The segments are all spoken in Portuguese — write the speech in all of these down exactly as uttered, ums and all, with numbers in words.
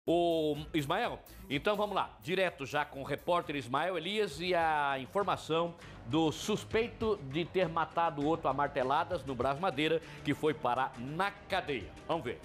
O Ismael, então vamos lá, direto já com o repórter Ismael Elias e a informação do suspeito de ter matado o outro a marteladas no Brás Madeira, que foi parar na cadeia. Vamos ver.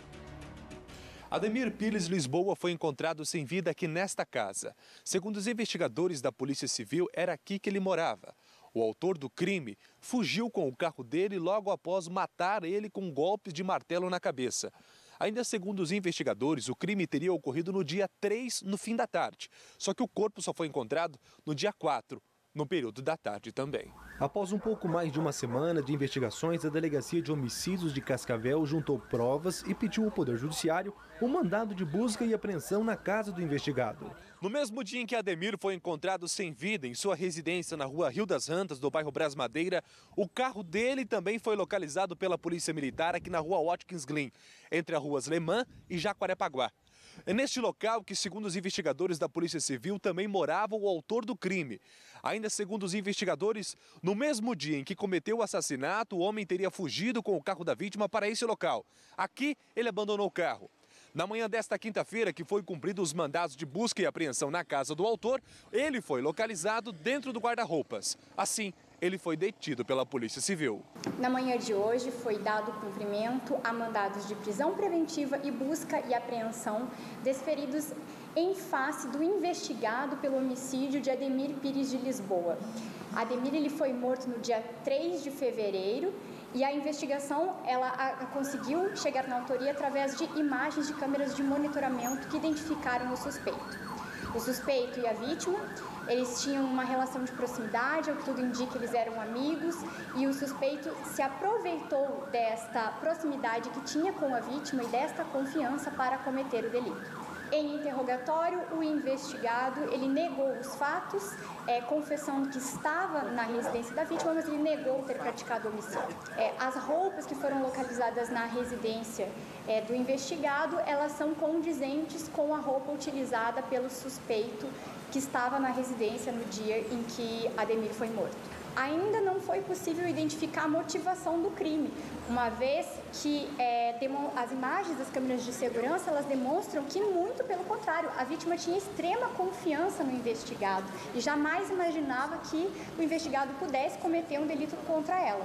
Ademir Pires Lisboa foi encontrado sem vida aqui nesta casa. Segundo os investigadores da Polícia Civil, era aqui que ele morava. O autor do crime fugiu com o carro dele logo após matar ele com golpes de martelo na cabeça. Ainda segundo os investigadores, o crime teria ocorrido no dia três, no fim da tarde. Só que o corpo só foi encontrado no dia quatro, no período da tarde também. Após um pouco mais de uma semana de investigações, a Delegacia de Homicídios de Cascavel juntou provas e pediu ao Poder Judiciário um mandado de busca e apreensão na casa do investigado. No mesmo dia em que Ademir foi encontrado sem vida em sua residência na rua Rio das Rantas, do bairro Brás Madeira, o carro dele também foi localizado pela Polícia Militar aqui na rua Watkins Glen, entre as ruas Lemã e Jacarepaguá. É neste local que, segundo os investigadores da Polícia Civil, também morava o autor do crime. Ainda segundo os investigadores, no mesmo dia em que cometeu o assassinato, o homem teria fugido com o carro da vítima para esse local. Aqui, ele abandonou o carro. Na manhã desta quinta-feira, que foi cumprido os mandados de busca e apreensão na casa do autor, ele foi localizado dentro do guarda-roupas. Assim, ele foi detido pela Polícia Civil. Na manhã de hoje foi dado cumprimento a mandados de prisão preventiva e busca e apreensão desferidos em face do investigado pelo homicídio de Ademir Pires de Lisboa. Ademir ele foi morto no dia três de fevereiro e a investigação ela a, a conseguiu chegar na autoria através de imagens de câmeras de monitoramento que identificaram o suspeito. O suspeito e a vítima, eles tinham uma relação de proximidade, ao que tudo indica, eles eram amigos, e o suspeito se aproveitou desta proximidade que tinha com a vítima e desta confiança para cometer o delito. Em interrogatório, o investigado, ele negou os fatos, é, confessando que estava na residência da vítima, mas ele negou ter praticado o homicídio. É, as roupas que foram localizadas na residência é, do investigado, elas são condizentes com a roupa utilizada pelo suspeito que estava na residência no dia em que Ademir foi morto. Ainda não foi possível identificar a motivação do crime, uma vez que é, as imagens das câmeras de segurança elas demonstram que, muito pelo contrário, a vítima tinha extrema confiança no investigado e jamais imaginava que o investigado pudesse cometer um delito contra ela.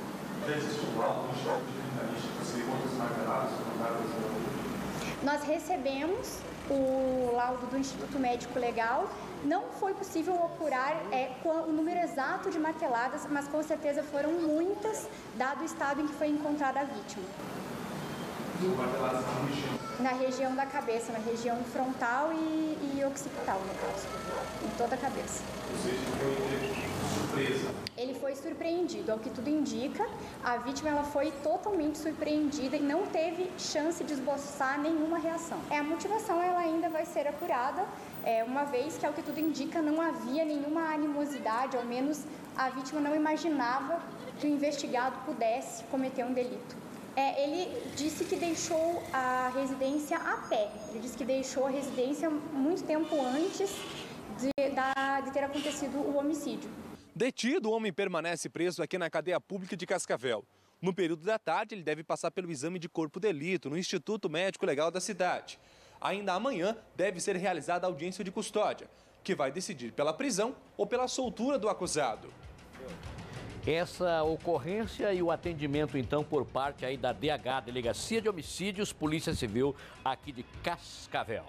Já existe um laudo de criminalística, se quantas marteladas, Nós recebemos o laudo do Instituto Médico Legal. Não foi possível apurar é, o número exato de marteladas, mas com certeza foram muitas, dado o estado em que foi encontrada a vítima. Marteladas na região? Na região da cabeça, na região frontal e, e occipital, no caso. Em toda a cabeça. Ou seja, foi surpresa? Ele foi surpreendido, ao que tudo indica. A vítima ela foi totalmente surpreendida e não teve chance de esboçar nenhuma reação. É, a motivação ela ainda vai ser apurada, é, uma vez que, ao que tudo indica, não havia nenhuma animosidade, ao menos a vítima não imaginava que o investigado pudesse cometer um delito. É, ele disse que deixou a residência a pé, ele disse que deixou a residência muito tempo antes de, da, de ter acontecido o homicídio. Detido, o homem permanece preso aqui na cadeia pública de Cascavel. No período da tarde, ele deve passar pelo exame de corpo de delito no Instituto Médico Legal da cidade. Ainda amanhã deve ser realizada a audiência de custódia, que vai decidir pela prisão ou pela soltura do acusado. Essa ocorrência e o atendimento, então, por parte aí da D H, Delegacia de Homicídios, Polícia Civil, aqui de Cascavel.